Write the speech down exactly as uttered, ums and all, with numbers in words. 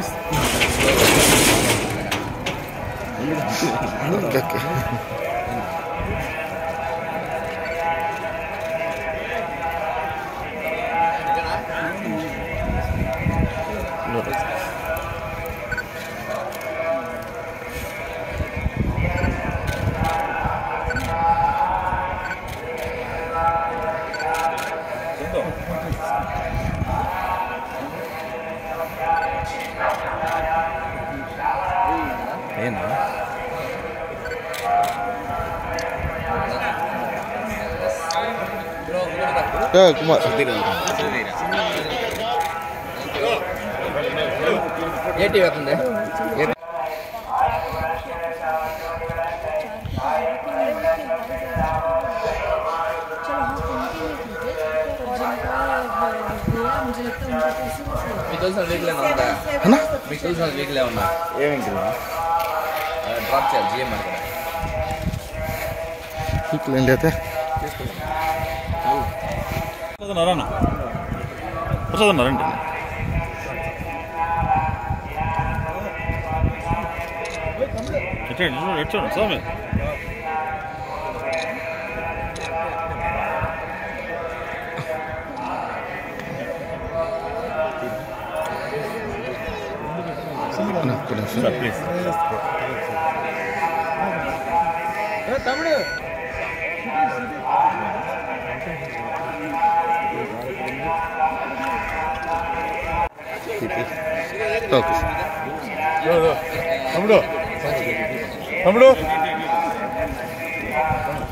Ya, Kumar. ये T weapon है ये मिकल्सन वीक लेना होता है है ना मिकल्सन वीक ले होना ये विंकल ड्रॉप चल जीएम मार ठीक लेन लेते तो ना ना प्रसाद ना రండి ఎట్లా ఎట్లా స్వామి నా కొన సార్ ప్లీజ్ ఏ తమ్ముడు ఓకే తమ్ముడు తమ్ముడు